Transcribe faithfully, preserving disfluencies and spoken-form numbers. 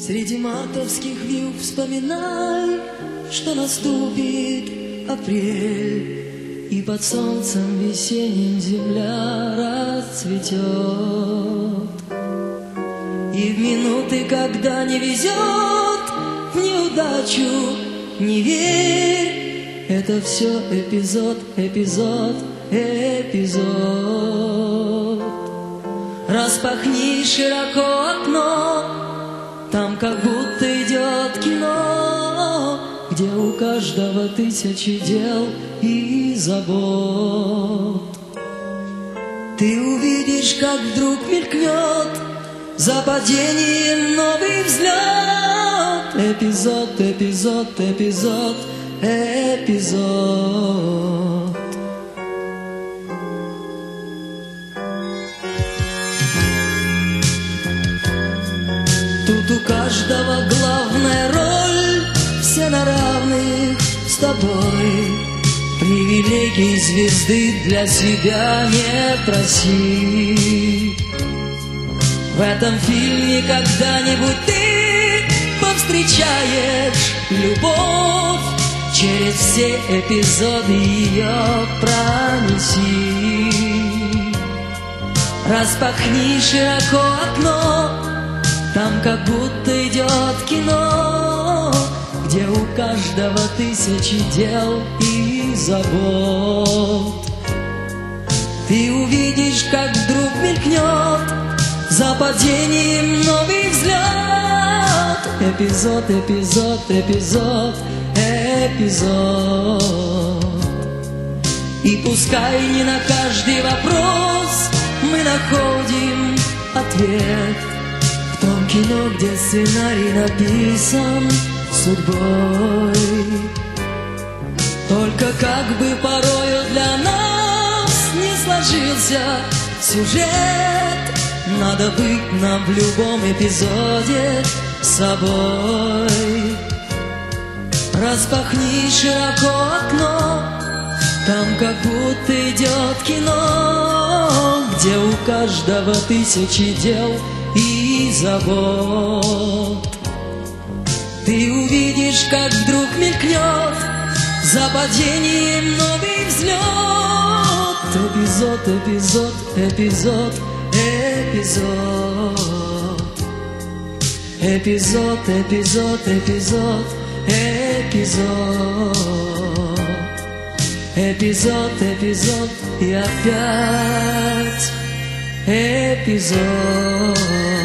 Среди мартовских вьюг вспоминай, что наступит апрель, и под солнцем весенним земля расцветет. И в минуты, когда не везет, в неудачу не верь, это все эпизод, эпизод, эпизод. Распахни широко окно, там как будто идет кино, где у каждого тысячи дел и забот. Ты увидишь, как вдруг мелькнет за падением новый взлет. Эпизод, эпизод, эпизод, эпизод. Тут у каждого главная роль, все на равных с тобой. Привилегий звезды для себя не проси. В этом фильме когда-нибудь ты повстречаешь любовь, через все эпизоды ее пронеси. Распахни широко окно, там как будто идет кино, где у каждого тысячи дел и забот. Ты увидишь, как вдруг мелькнет за падением новый взлет. Эпизод, эпизод, эпизод, эпизод. И пускай не на каждый вопрос мы находим ответ, в том кино, где сценарий написан судьбой. Только как бы порою для нас не сложился сюжет, надо быть нам в любом эпизоде собой. Распахни широко окно, там как будто идет кино, где у каждого тысячи дел и забот. Ты увидишь, как вдруг мелькнет за падением новый взлет. Эпизод, эпизод, эпизод, эпизод. Эпизод, эпизод, эпизод, эпизод. Эпизод, эпизод и опять эпизод.